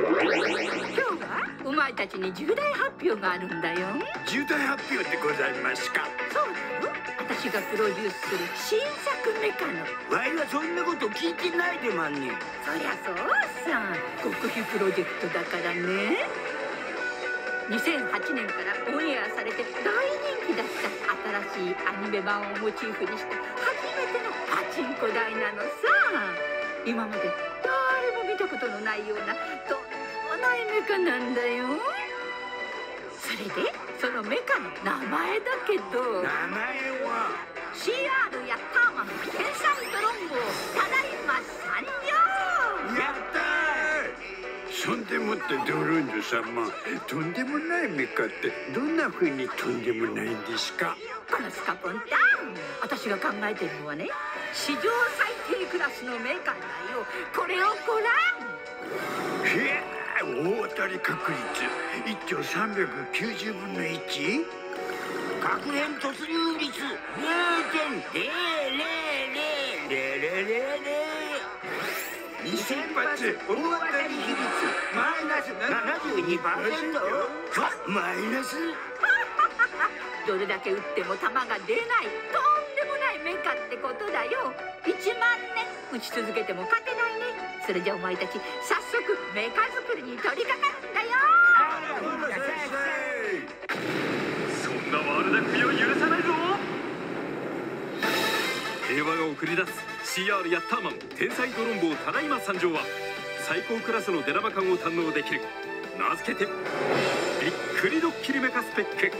はお前たちに重大発表があるんだよ。 重大発表でございますか？ そうだよ。私がプロデュースする新作メカの。 わいはそんなこと聞いてないでまんねん。 そりゃそうさ。極秘プロジェクトだからね。2008年からオンエアされて大人気だった新しいアニメ版をモチーフにした初めてのパチンコ台なのさ。今まで誰も見たことのないようなとんでもないメカなんだよ。それでそのメカの名前だけど、 名前は CR ヤッターマン天才ドロンボただいま参上。 やったー。そんでもってドロンジョ様、とんでもないメカってどんな風にとんでもないんですか？ このスカポンタン、私が考えてるのはね、史上最低クラスのメカだよ。これをご覧。 へえ、大当たり確率1兆390分の 1？ 確変突入率 0.000002000 発大当たり比率マイナス 72%？ マイナスどれだけ撃っても弾が出ないとんでもないメカってことだよ。1万年撃ち続けても勝てないね。それじゃお前たち早速メカ作りに取り掛かるんだよ。 そんな悪巧みを許さないぞ。平和が送り出す CR ヤッターマン天才ドロンボただいま参上は最高クラスのデラマ感を堪能できる、名付けてびっくりドッキリメカスペック。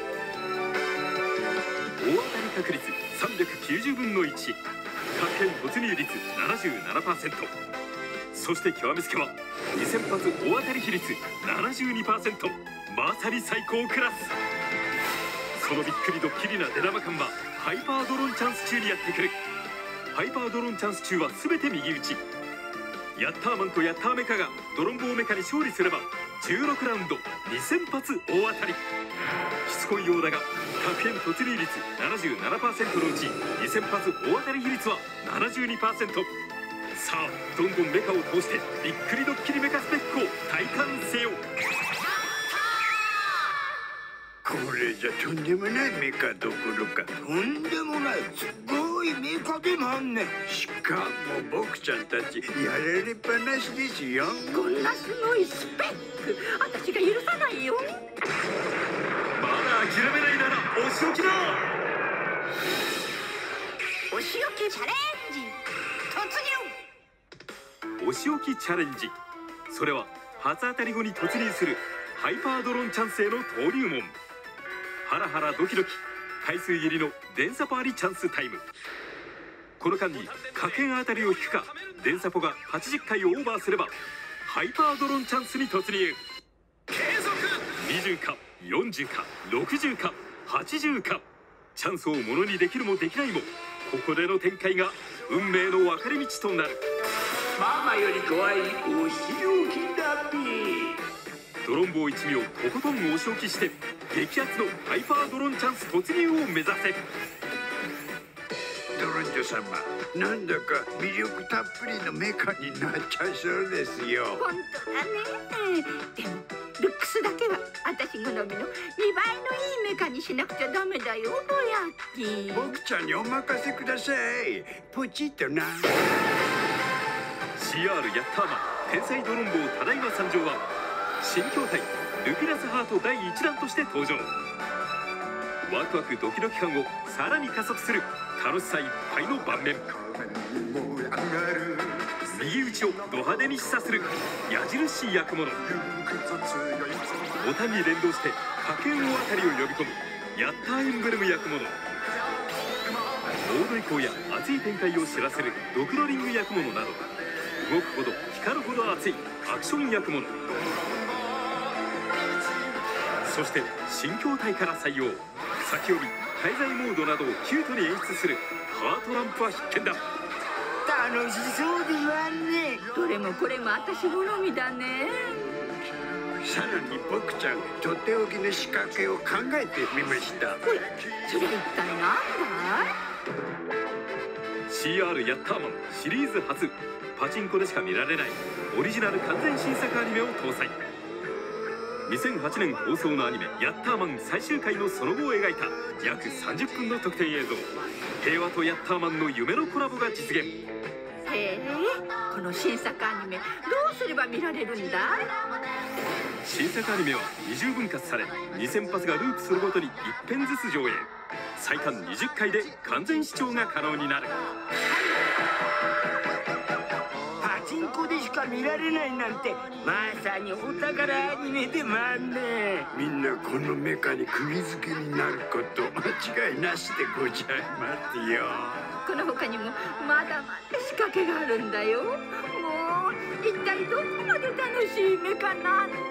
大当たり確率390分の1、確変突入率 77%、 そして極めつけは2000発大当たり比率 72%、 まさに最高クラス。そのびっくりドッキリなデラマ感はハイパードロンチャンス中にやってくる。ハイパードロンチャンス中は全て右打ち。ヤッターマンとヤッターメカがドロンボーメカに勝利すれば16ラウンド2000発大当たり。しつこいようだが確変突入率 77% のうち2000発大当たり比率は 72%。 さあどんどんメカを通してびっくりドッキリメカスペックを体感せよ。 これじゃとんでもないメカどころかとんでもないすごいメカでもあんねん。しかも僕ちゃんたちやられっぱなしですよ。 こんなすごいスペック私が許さないよ。 まだ諦めないならお仕置きだ。 お仕置きチャレンジ突入。 お仕置きチャレンジ、それは初当たり後に突入するハイパードロンチャンスへの登竜門。ハラハラドキドキ回数入りの電サポありチャンスタイム。この間に確変当たりを引くか電サポが80回をオーバーすればハイパードロンチャンスに突入。継続20か40か60か80か、チャンスをものにできるもできないもここでの展開が運命の分かれ道となる。 ママより怖いお仕置きだべ。 ドロンボー一味をとことんお仕置きして激アツのハイパードロンチャンス突入を目指せ。 ドロンジョ様、なんだか魅力たっぷりのメカになっちゃいそうですよ。 本当だね。でもルックスだけは私好みの2倍のいいメカにしなくちゃダメだよぼやき。 僕ちゃんにお任せください。ポチッとな。 CR ヤッターマン天才ドロンボーただいま参上は新筐体ルピナスハート第1弾として登場。ワクワクドキドキ感をさらに加速する楽しさいっぱいの盤面。右打ちをド派手に示唆する矢印役物。ボタンに連動して確変大当たりを呼び込むヤッターエンブレム役物。モード移行や熱い展開を知らせるドクロリング役物など動くほど光るほど熱いアクション役物。そして新筐体から採用先読み滞在モードなどをキュートに演出するハートランプは必見だ。 楽しそうで言わんね。 どれもこれも私好みだね。 さらに僕ちゃんとっておきの仕掛けを考えてみました。 ほらそれ一体なんだい？ CR ヤッターマンシリーズ初、パチンコでしか見られないオリジナル完全新作アニメを搭載。2008年放送のアニメ「ヤッターマン」最終回のその後を描いた約30分の特典映像。平和とヤッターマンの夢のコラボが実現。 へえ、この新作アニメどうすれば見られるんだ？ 新作アニメは20分割され、2000発がループするごとに1編ずつ上映。最短20回で完全視聴が可能になる。 パチンコでしか見られないなんて、まさにお宝アニメでまんね。みんなこのメカに釘付けになること間違いなしでございますよ。 この他にもまだまだ仕掛けがあるんだよ。もう一体どこまで楽しいメカなんだい？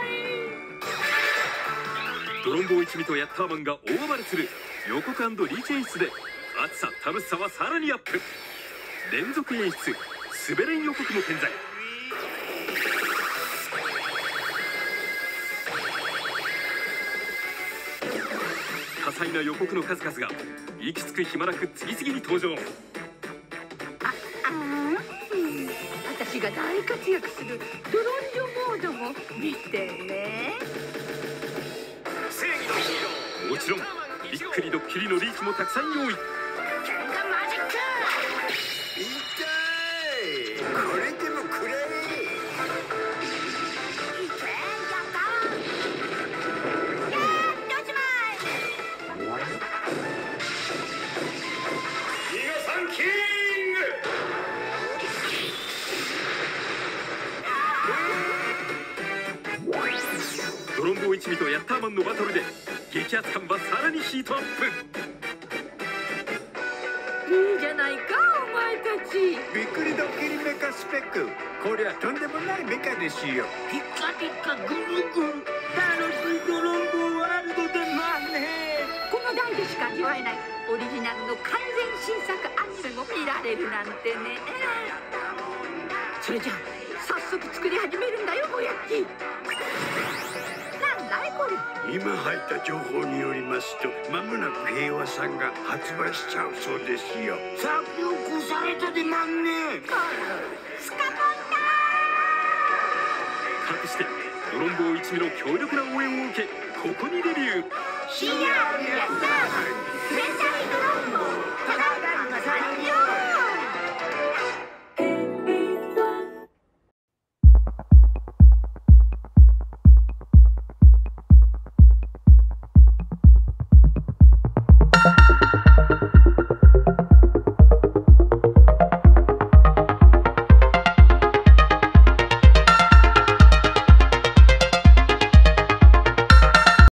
ドロンボー一味とヤッターマンが大暴れする予告&リーチ演出で熱さ楽しさはさらにアップ。連続演出滑れん予告も健在。多彩な予告の数々が息つく暇なく次々に登場。 私が大活躍するドロンジョモードも見てね。 もちろんびっくりドッキリのリーチもたくさん用意。 痛い、これでもくれ。 ドロンボー一味とヤッターマンのバトルで激アツ感はさらにヒートアップ。 いいじゃないかお前たち。 びっくりドッキリメカスペック、これはとんでもないメカですよ。ピカピカグルグル、楽しいドロンボーワールドでまんね。 この代でしか味わえないオリジナルの完全新作アニメも見られるなんてね。それじゃあ早速作り始めるんだよ、ぼやっき。なんだいこれ。 今入った情報によりますと、間もなく平和さんが発売しちゃうそうですよ。先を越されたでまんね。 スカポンだかくしてドロンボー一味の強力な応援を受け、ここにレビュー。 ー。CR やったー。天才ドロンボー